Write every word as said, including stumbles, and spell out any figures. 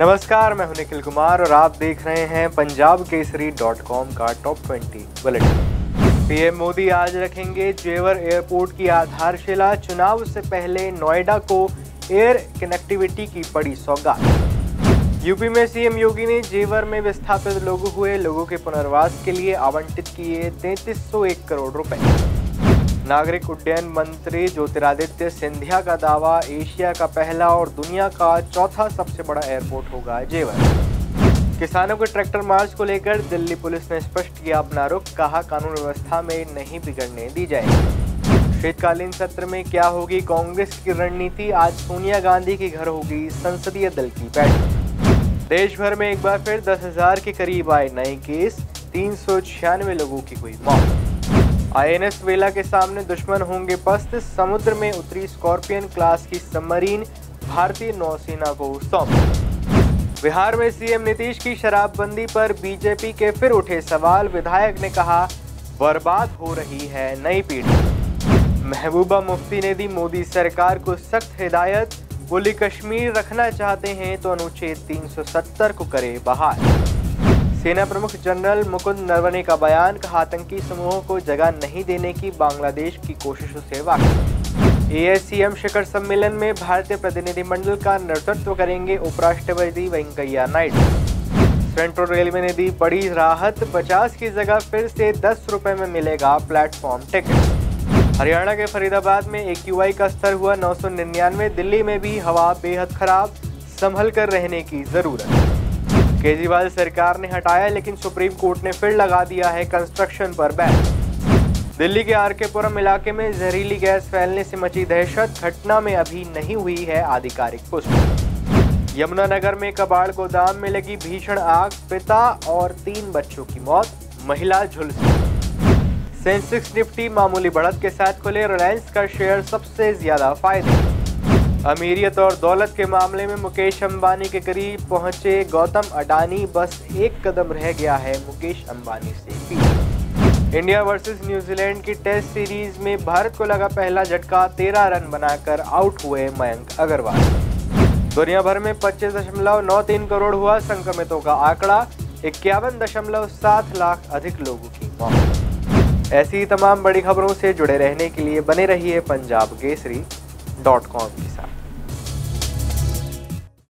नमस्कार, मैं हूं निखिल कुमार और आप देख रहे हैं पंजाब केसरी डॉट कॉम का top twenty bulletin. PM Modi आज रखेंगे जेवर एयरपोर्ट की आधारशिला। चुनाव से पहले नोएडा को एयर कनेक्टिविटी की पड़ी सौगात। यूपी में सीएम योगी ने जेवर में विस्थापित लोग हुए लोगों के पुनर्वास के लिए आवंटित किए तैंतीस सौ एक करोड़ रुपए। नागरिक उड्डयन मंत्री ज्योतिरादित्य सिंधिया का दावा, एशिया का पहला और दुनिया का चौथा सबसे बड़ा एयरपोर्ट होगा जेवर। किसानों के ट्रैक्टर मार्च को लेकर दिल्ली पुलिस ने स्पष्ट किया अपना रुख, कहा कानून व्यवस्था में नहीं बिगड़ने दी जाएगी। शीतकालीन सत्र में क्या होगी कांग्रेस की रणनीति, आज सोनिया गांधी के घर होगी संसदीय दल की बैठक। देश भर में एक बार फिर दस हजार के करीब आए नए केस, तीन सौ छियानवे लोगों की हुई मौत। आईएनएस वेला के सामने दुश्मन होंगे पस्त, समुद्र में उतरी स्कॉर्पियन क्लास की सबमरीन भारतीय नौसेना को सौंप। बिहार में सीएम नीतीश की शराबबंदी पर बीजेपी के फिर उठे सवाल, विधायक ने कहा बर्बाद हो रही है नई पीढ़ी। महबूबा मुफ्ती ने दी मोदी सरकार को सख्त हिदायत, बोली कश्मीर रखना चाहते हैं तो अनुच्छेद तीन सौ सत्तर को करे बहाल। सेना प्रमुख जनरल मुकुंद नरवणे का बयान, कहा आतंकी समूहों को जगह नहीं देने की बांग्लादेश की कोशिशों से वाकिफ। एएससीएम शिखर सम्मेलन में भारतीय प्रतिनिधिमंडल का नेतृत्व करेंगे उपराष्ट्रपति वेंकैया नायडू। सेंट्रल रेलवे ने दी बड़ी राहत, पचास की जगह फिर से दस रुपए में मिलेगा प्लेटफॉर्म टिकट। हरियाणा के फरीदाबाद में एक्यूआई का स्तर हुआ नौ सौ निन्यानवे, दिल्ली में भी हवा बेहद खराब, संभल कर रहने की जरूरत। केजरीवाल सरकार ने हटाया लेकिन सुप्रीम कोर्ट ने फिर लगा दिया है कंस्ट्रक्शन पर बैन। दिल्ली के आर के पुरम इलाके में जहरीली गैस फैलने से मची दहशत, घटना में अभी नहीं हुई है आधिकारिक पुष्टि। यमुनानगर में कबाड़ गोदाम में लगी भीषण आग, पिता और तीन बच्चों की मौत, महिला झुलसी। सेंसेक्स निफ्टी मामूली बढ़त के साथ खुले, रिलायंस का शेयर सबसे ज्यादा फायदे। अमीरियत और दौलत के मामले में मुकेश अंबानी के करीब पहुंचे गौतम अडानी, बस एक कदम रह गया है मुकेश अंबानी से पीछे। इंडिया वर्सेस न्यूजीलैंड की टेस्ट सीरीज में भारत को लगा पहला झटका, तेरह रन बनाकर आउट हुए मयंक अग्रवाल। दुनिया भर में पच्चीस दशमलव नौ तीन करोड़ हुआ संक्रमितों का आंकड़ा, इक्यावन दशमलव सात लाख अधिक लोगों की मौत। ऐसी ही तमाम बड़ी खबरों से जुड़े रहने के लिए बने रहिए पंजाब केसरी डॉट कॉम के साथ।